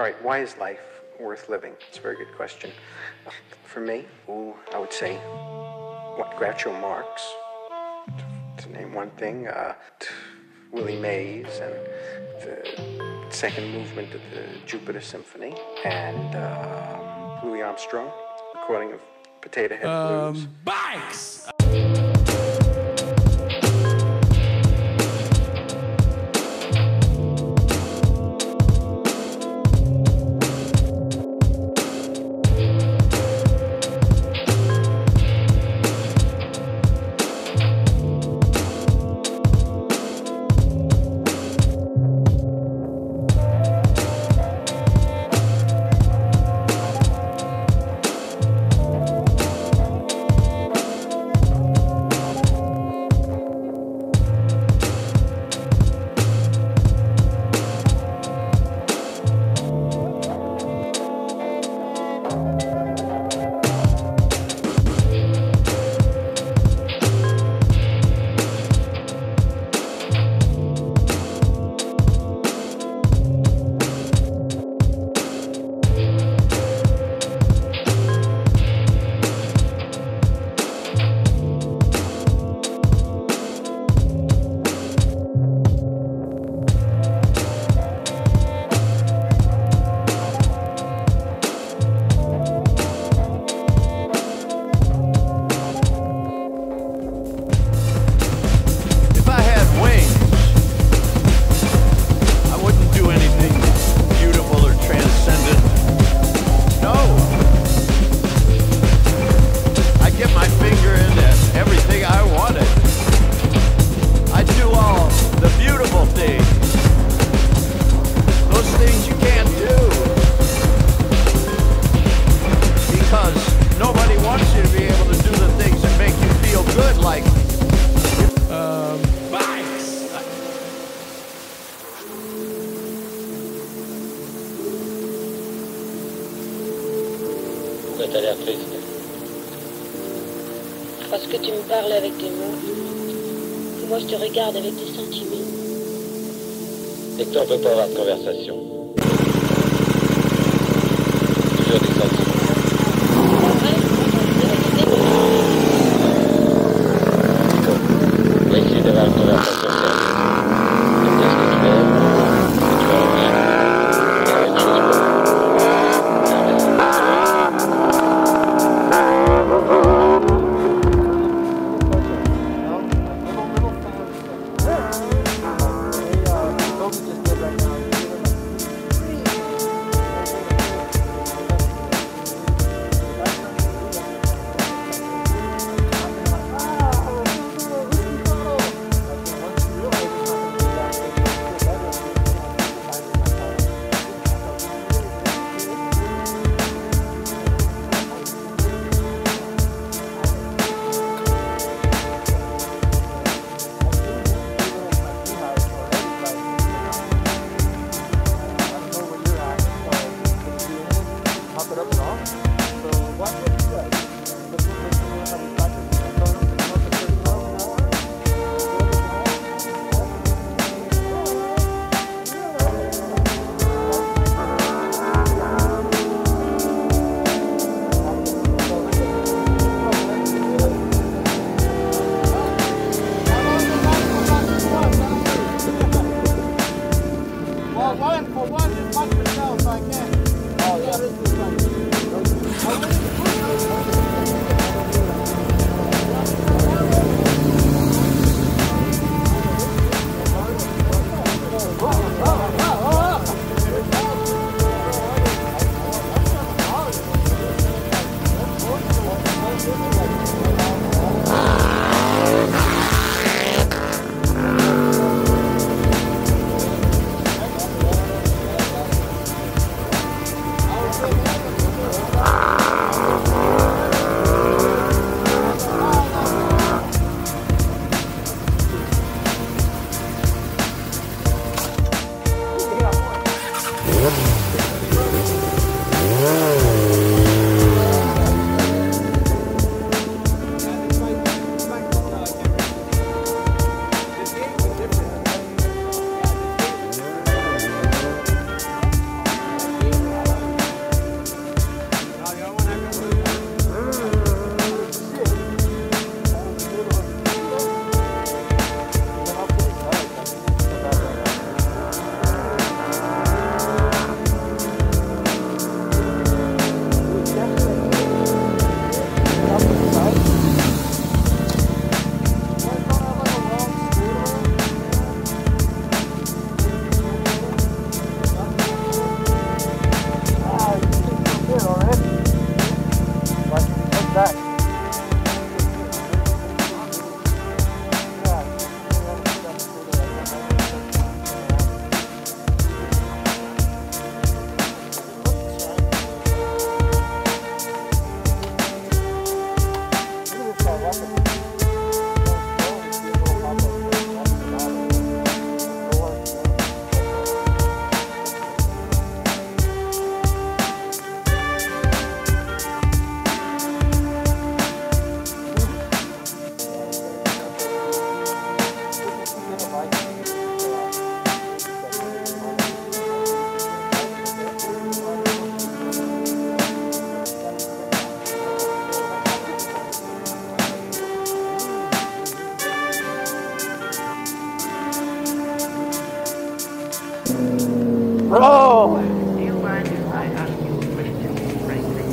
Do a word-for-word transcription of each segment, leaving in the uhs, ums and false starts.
All right, why is life worth living? It's a very good question. For me, ooh, I would say, what, Groucho Marx, to, to name one thing, uh, Willie Mays, and the second movement of the Jupiter Symphony, and um, Louis Armstrong, recording of Potato Head um, Blues. Bikes! T'as l'air triste. Parce que tu me parles avec des mots, et moi je te regarde avec des sentiments. Et que toi, on peut pas avoir de conversation. Toujours des sentiments. C'est vrai, on va essayer d'avoir une conversation sérieuse. De dire ce que tu aimes, ce que tu as envie. C'est la même chose pour moi.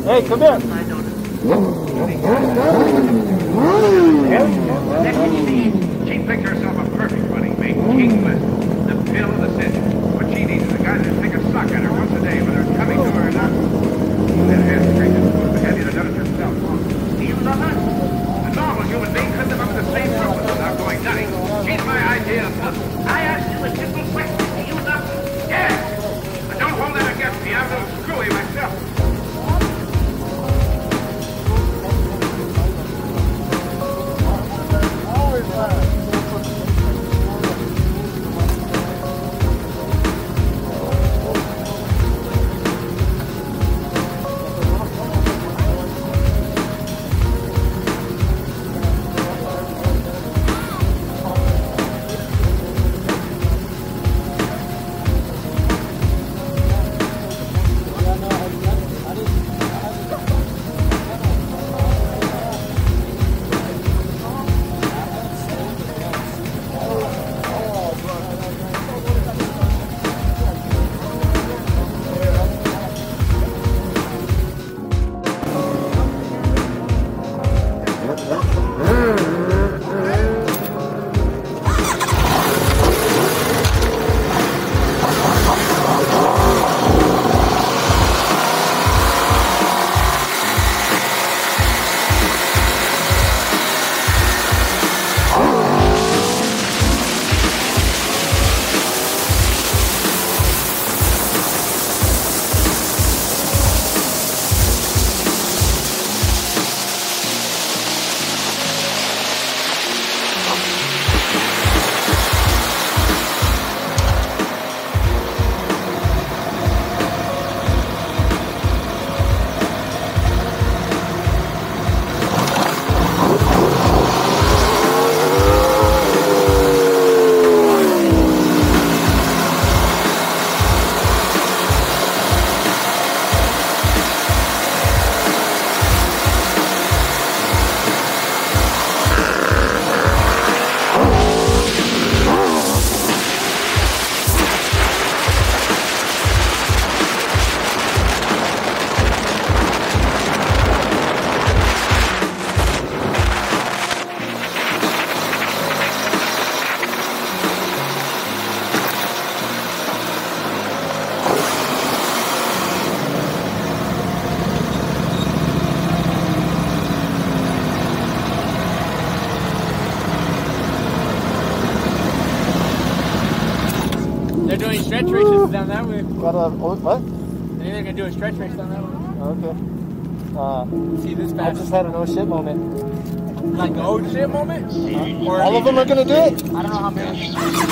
Hey, come here. She picked herself a perfect running mate, King Liz, the pill of the city. What she needs is a guy to take a suck at her once a day, whether it's coming to her or not. That has straight as good, but have you done it yourself? Do you love her? A normal human being couldn't have up in the same room without going nutty. She's my idea of love. I asked you a simple question. Do you love her? Yes. But don't hold that against me. I'm a little screwy myself. They're doing stretch races down that way. Got a, oh, what? They're either gonna do a stretch race down that way. Okay. Uh, See this I fast. just had an oh shit moment. Like an oh shit moment? Huh? Or All of them are gonna do it? I don't know how many.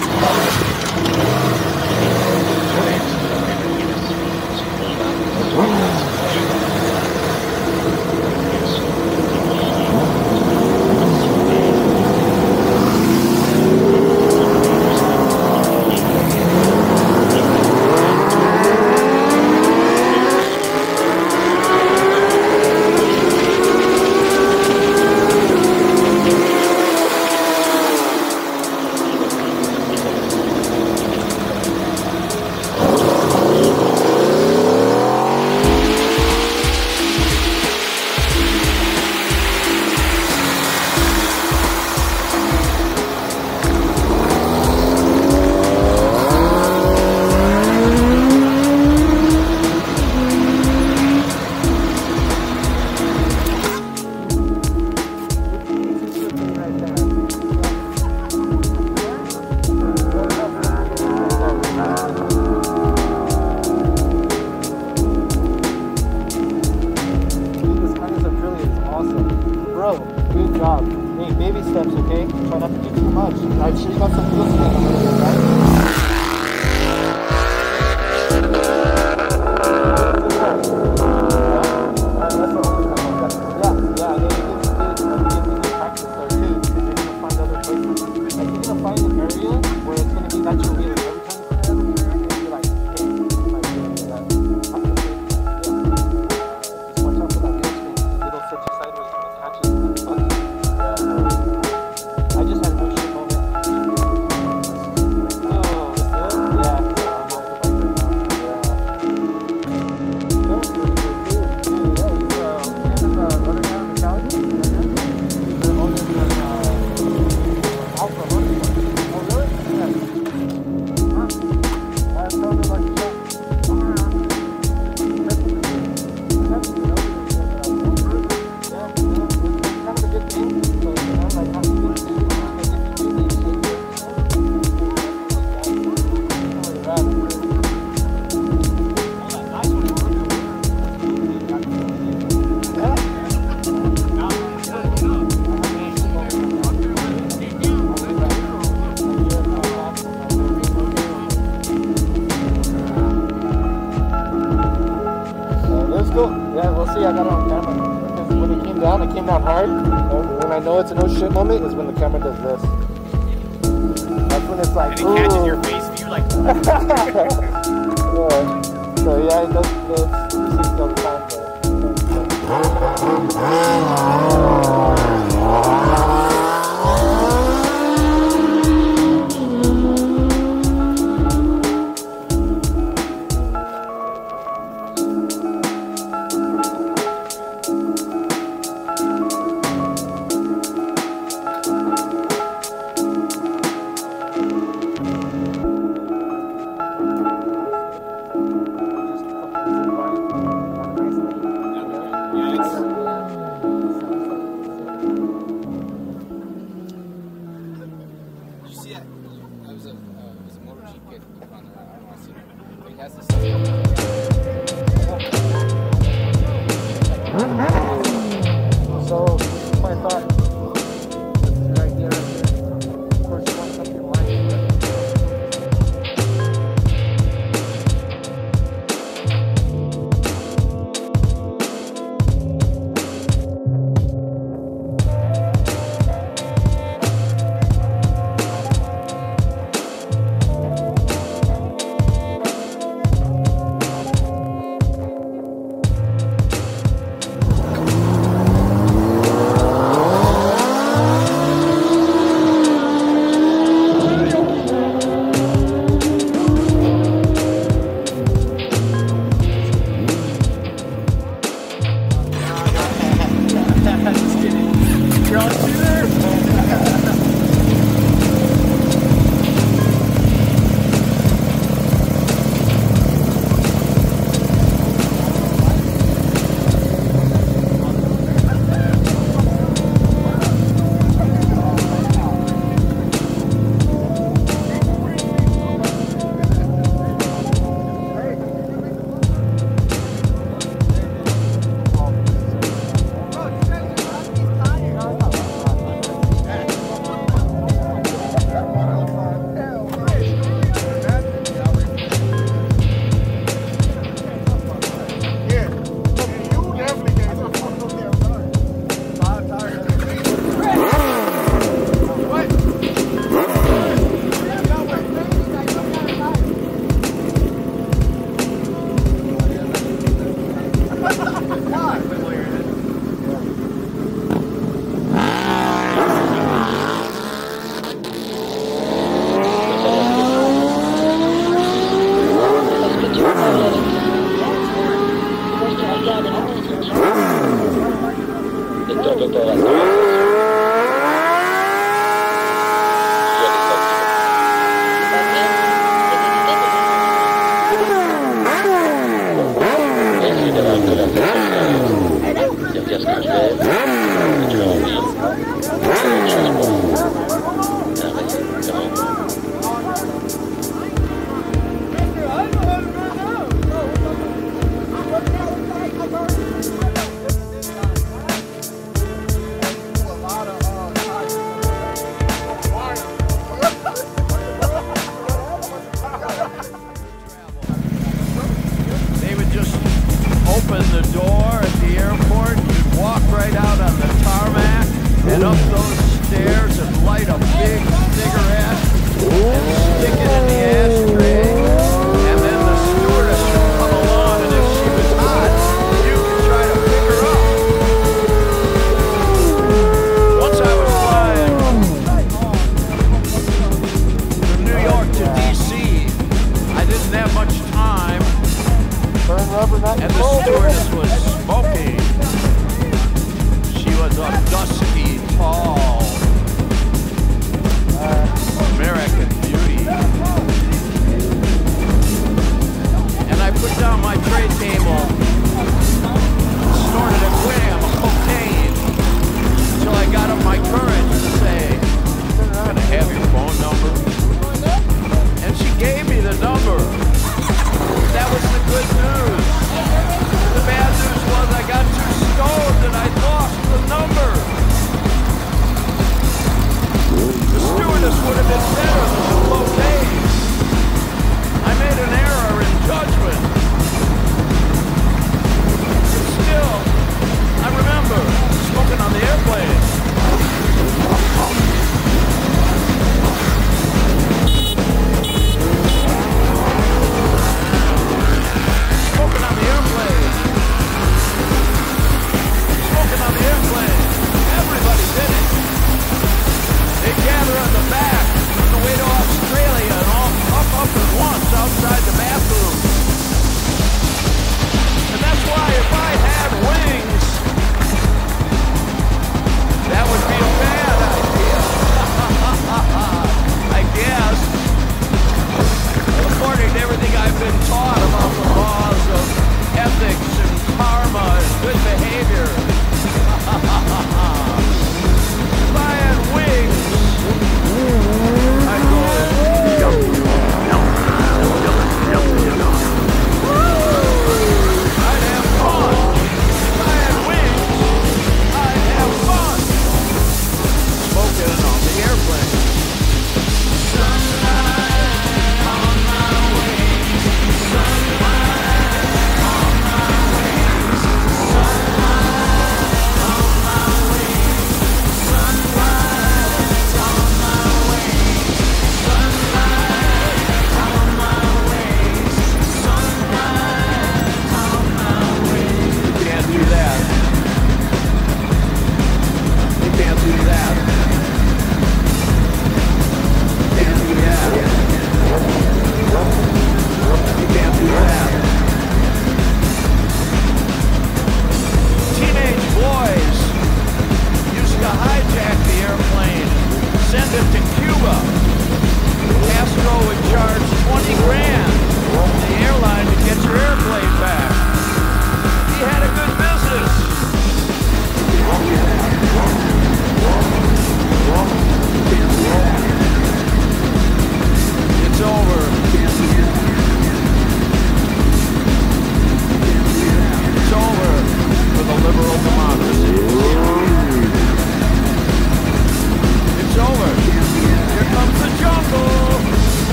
Good job. Hey, baby steps, okay? Try not to do too much. I'm sure you got some wheels to make a little bit, right? cool. Yeah, we'll see. I got it on camera. Because when it came down, it came down hard. And when I know it's a no shit moment is when the camera does this. That's when it's like, And it catches your face view like yeah. So yeah, it does. It's usually all the time. So, my thought. Right there. Of course, you want something like and the stewardess was smoking. She was a dusky, tall American beauty. And I put down my tray table, snorted a gram of cocaine, until I got up my courage to say, "Can I have your phone number?" And she gave me the number. That was the good news. The bad news was I got too stoned and I lost the number. The stewardess would have been better than the cocaine. I made an error in judgment.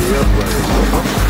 the airplane.